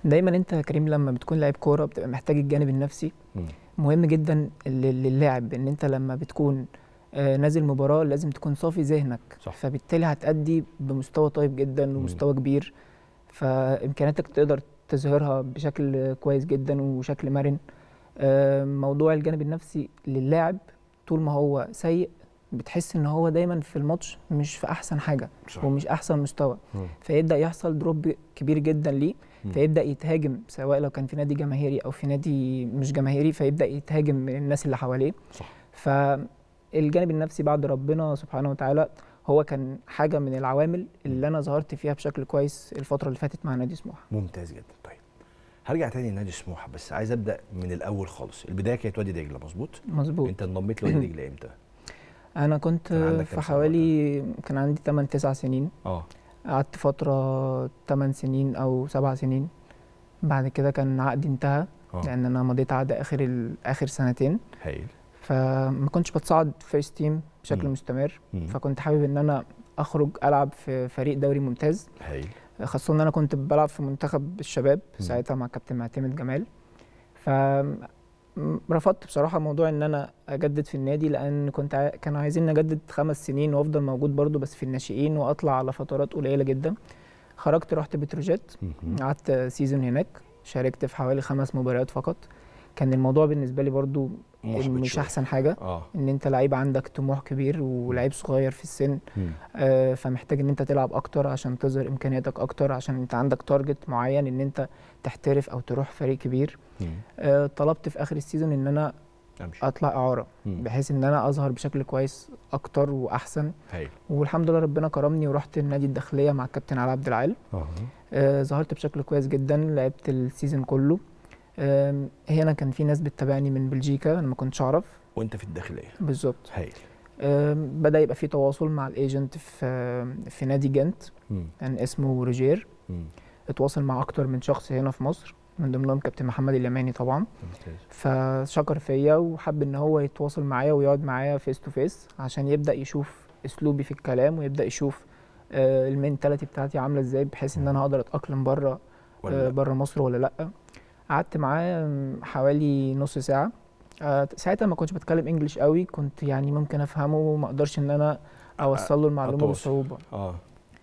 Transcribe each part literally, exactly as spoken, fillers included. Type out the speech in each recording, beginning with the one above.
دايما انت يا كريم لما بتكون لاعب كوره بتبقى محتاج الجانب النفسي. مم. مهم جدا لل- للاعب ان انت لما بتكون آه، نازل مباراه لازم تكون صافي ذهنك. صح. فبالتالي هتأدي بمستوى طيب جدا مم. ومستوى كبير، فامكانياتك تقدر تظهرها بشكل كويس جدا وشكل مرن. آه، موضوع الجانب النفسي للاعب طول ما هو سيء بتحس ان هو دايما في الماتش مش في احسن حاجه صح. ومش احسن مستوى، مم. فيبدا يحصل دروب كبير جدا ليه، مم. فيبدا يتهاجم سواء لو كان في نادي جماهيري او في نادي مش جماهيري، فيبدا يتهاجم من الناس اللي حواليه. صح. فالجانب النفسي بعد ربنا سبحانه وتعالى هو كان حاجه من العوامل اللي انا ظهرت فيها بشكل كويس الفتره اللي فاتت مع نادي سموحه. ممتاز جدا. طيب هرجع تاني لنادي سموحه، بس عايز ابدا من الاول خالص. البدايه كانت وادي دجله، مظبوط؟ مظبوط. انت انضميت لوادي دجله امتى؟ انا كنت كان عندك كام في سنة حوالي كان عندي تمن تسع سنين. اه قعدت فتره تمن سنين او سبع سنين، بعد كده كان عقدي انتهى اه لان انا مضيت عقد اخر ال- اخر سنتين، هايل. فما كنتش بتصعد فيرست تيم بشكل مم. مستمر. مم. فكنت حابب ان انا اخرج العب في فريق دوري ممتاز، هايل. خاصه ان انا كنت بلعب في منتخب الشباب مم. ساعتها مع كابتن معتمد جمال. ف م- رفضت بصراحه موضوع ان انا اجدد في النادي، لان كنت عا... كانوا عايزين نجدد خمس سنين وافضل موجود برضو بس في الناشئين واطلع على فترات قليله جدا. خرجت رحت بتروجيت، مم. قعدت سيزون هناك، شاركت في حوالي خمس مباريات فقط. كان الموضوع بالنسبه لي برضو محبط مش شوية. احسن حاجه، اه ان انت لعيب عندك طموح كبير ولعيب صغير في السن. مم. آه، فمحتاج ان انت تلعب اكتر عشان تظهر امكانياتك اكتر، عشان انت عندك تارجت معين ان انت تحترف او تروح فريق كبير. مم. آه، طلبت في اخر السيزون ان انا امشي. اطلع اعاره مم. بحيث ان انا اظهر بشكل كويس اكتر واحسن. هايل. والحمد لله ربنا كرمني ورحت النادي الداخليه مع الكابتن علي عبد العال. اه آه، ظهرت بشكل كويس جدا، لعبت السيزون كله. آم، هنا كان في ناس بتتابعني من بلجيكا انا ما كنتش اعرف. وانت في الداخليه. بالظبط. هايل. آم، بدأ يبقى في تواصل مع الايجنت في في نادي جنت، مم. كان اسمه روجير. مم. اتواصل مع اكتر من شخص هنا في مصر، من ضمنهم كابتن محمد اليماني طبعا. ممتاز. فشكر فيا وحب ان هو يتواصل معايا ويقعد معايا فيس تو فيس عشان يبدأ يشوف اسلوبي في الكلام ويبدأ يشوف آه، المينتاليتي بتاعتي عامله ازاي، بحيث ان انا اقدر اتأقلم بره ولا آه، لأ؟ بره مصر ولا لا. قعدت معاه م، حوالي نص ساعه. آه، ساعتها ما كنتش بتكلم انجليش قوي، كنت يعني ممكن افهمه وما اقدرش ان انا اوصل له المعلومه أتواصل. بصعوبه. اه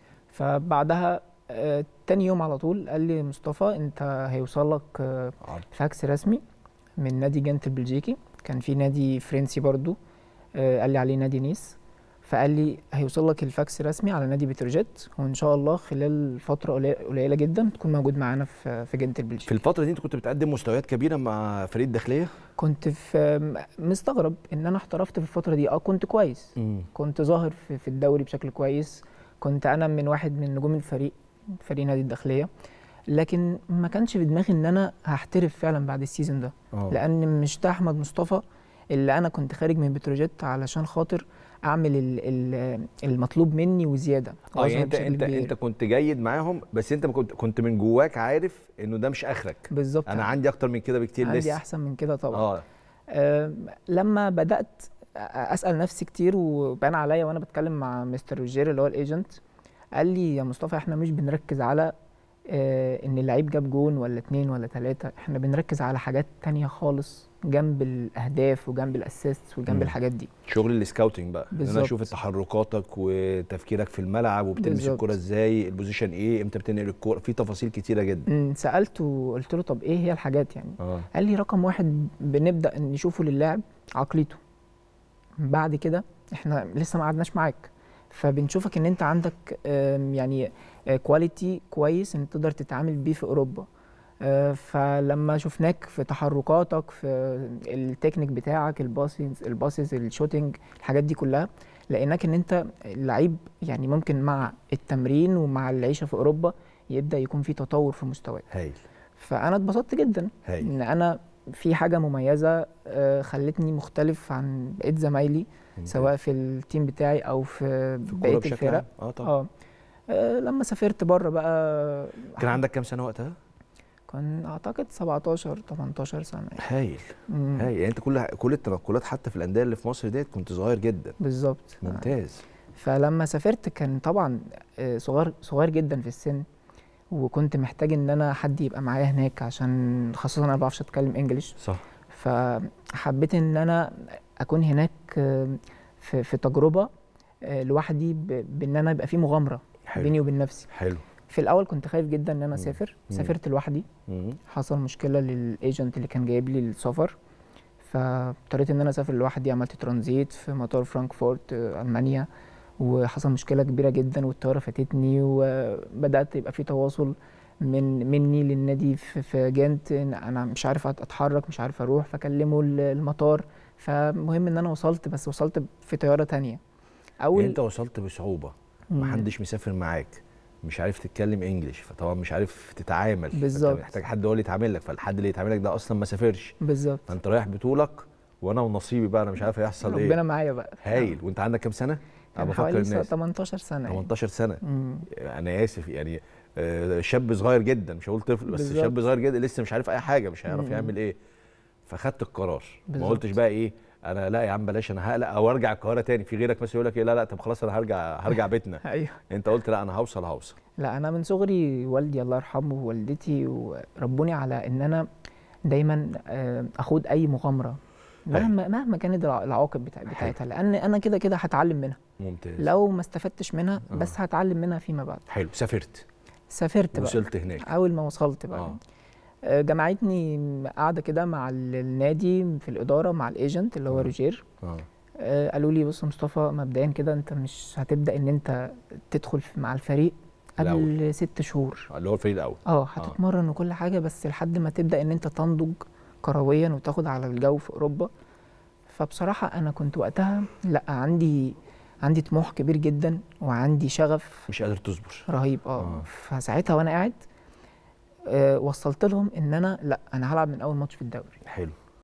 فبعدها آه، تاني يوم على طول قال لي مصطفى انت هيوصل لك آه، عرض. فاكس رسمي من نادي جنت البلجيكي، كان في نادي فرنسي برضو آه، قال لي عليه نادي نيس. فقال لي هيوصل لك الفاكس رسمي على نادي بتروجيت، وان شاء الله خلال فتره قليله قليلة جدا تكون موجود معانا في في جنت البلجيكي. في الفتره دي انت كنت بتقدم مستويات كبيره مع فريق الداخليه؟ كنت في مستغرب ان انا احترفت في الفتره دي. اه كنت كويس، امم كنت ظاهر في, في الدوري بشكل كويس، كنت انا من واحد من نجوم الفريق، فريق نادي الداخليه. لكن ما كانش في دماغي ان انا هحترف فعلا بعد السيزون ده، اه لان مش ده احمد مصطفى اللي انا كنت خارج من بتروجيت علشان خاطر اعمل ال ال المطلوب مني وزياده. اه يعني وأظهر انت بشكل انت كبير. انت كنت جيد معاهم، بس انت ما كنت كنت من جواك عارف انه ده مش اخرك. بالظبط. انا عندي اكتر من كده بكتير عندي لسه. احسن من كده طبعا. اه آه، لما بدات اسال نفسي كتير وبان عليا وانا بتكلم مع مستر روجير اللي هو الايجنت، قال لي يا مصطفى احنا مش بنركز على آه ان اللعيب جاب جون ولا اتنين ولا تلاته، احنا بنركز على حاجات تانية خالص جنب الاهداف وجنب الاسيست وجنب مم. الحاجات دي. شغل السكاوتنج بقى، ان انا بالظبط. اشوف تحركاتك وتفكيرك في الملعب وبتلمس بالظبط. الكرة ازاي، البوزيشن ايه، امتى بتنقل الكرة، في تفاصيل كتيره جدا. أمم، سالته وقلت له طب ايه هي الحاجات يعني؟ اه قال لي رقم واحد بنبدا نشوفه للاعب عقليته، بعد كده احنا لسه ما قعدناش معاك، فبنشوفك ان انت عندك آم، يعني كواليتي كويس ان تقدر تتعامل بيه في اوروبا. آه، فلما شفناك في تحركاتك في التكنيك بتاعك، الباسز الباسز الشوتنج، الحاجات دي كلها، لقيناك ان انت لعيب يعني ممكن مع التمرين ومع العيشه في اوروبا يبدا يكون في تطور في مستواك. هايل. فانا اتبسطت جدا هايل. ان انا في حاجه مميزه آه، خلتني مختلف عن بقيه زمايلي، ممتاز. سواء في التيم بتاعي او في, في الكورة بقيه بشكل الفرق. عام. اه طبعا. اه آه، لما سافرت بره بقى كان عندك كام سنه وقتها؟ كان اعتقد سبعتاشر تمنتاشر سنه يعني. هايل. مم. هايل، يعني انت كل كل التنقلات حتى في الانديه اللي في مصر ديت كنت صغير جدا. بالظبط. ممتاز. فلما سافرت كان طبعا آه، صغير صغير جدا في السن، وكنت محتاج ان انا حد يبقى معايا هناك، عشان خاصه انا ما بعرفش اتكلم انجليش. صح. فحبيت ان انا اكون هناك آه، في في تجربه آه، لوحدي، ب- بان انا يبقى في مغامره حلو. بيني وبين نفسي. حلو. في الاول كنت خايف جدا ان انا مم. اسافر، مم. سافرت لوحدي. مم. حصل مشكله للايجنت اللي كان جايب لي السفر، فاضطريت ان انا اسافر لوحدي. عملت ترانزيت في مطار فرانكفورت آه، المانيا، وحصل مشكله كبيره جدا والطياره فاتتني، وبدات يبقى في تواصل من مني للنادي في في جانت، إن انا مش عارف أت- اتحرك، مش عارف اروح، فكلموا ال- المطار. فمهم ان انا وصلت، بس وصلت في طياره تانية يعني اول. انت وصلت بصعوبه، مم. محدش مسافر معاك، مش عارف تتكلم انجليش، فطبعا مش عارف تتعامل، بالظبط. فانت محتاج حد هو اللي يتعامل لك، فالحد اللي يتعامل لك ده اصلا ما سافرش، بالظبط. فانت رايح بطولك وانا ونصيبي بقى، انا مش عارف هيحصل ايه. ربنا معايا بقى. هايل. وانت عندك كام سنه؟ انا كان بفكر حوالي س- الناس تمنتاشر سنه يعني. تمنتاشر سنه. مم. انا اسف يعني، آه، شاب صغير جدا، مش هقول طفل بس بالظبط. شاب صغير جدا لسه مش عارف اي حاجه، مش هيعرف مم. يعمل ايه. فخدت القرار، ما بالظبط. قلتش بقى ايه انا لا يا عم بلاش انا هقلق او ارجع القاهره تاني. في غيرك مثلا يقول لك ايه لا لا طب خلاص انا هرجع هرجع بيتنا. ايوه. انت قلت لا انا هوصل هوصل. لا، انا من صغري والدي الله يرحمه ووالدتي وربوني على ان انا دايما آه، اخوض اي مغامره، مهما مهما كانت الع- العواقب بتاع بتاعتها، لان انا كده كده هتعلم منها. ممتاز. لو ما استفدتش منها آه. بس هتعلم منها فيما بعد. حلو. سافرت سافرت بقى. وصلت هناك. اول ما وصلت بقى اه آه، جمعتني قاعده كده مع ال- النادي في الاداره مع الايجنت اللي هو آه. روجير. اه آه، قالوا لي بص يا مصطفى، مبدئيا كده انت مش هتبدا ان انت تدخل في- مع الفريق قبل الأول. ست شهور. اللي هو الفريق الاول. اه هتتمرن وكل حاجه، بس لحد ما تبدا ان انت تنضج كرويا وتاخد على الجو في اوروبا. فبصراحه انا كنت وقتها لا، عندي عندي طموح كبير جدا وعندي شغف مش قادر تصبر. رهيب. اه آه. فساعتها وانا قاعد آه وصلت لهم ان انا لا، انا هلعب من اول ماتش في الدوري. حلو.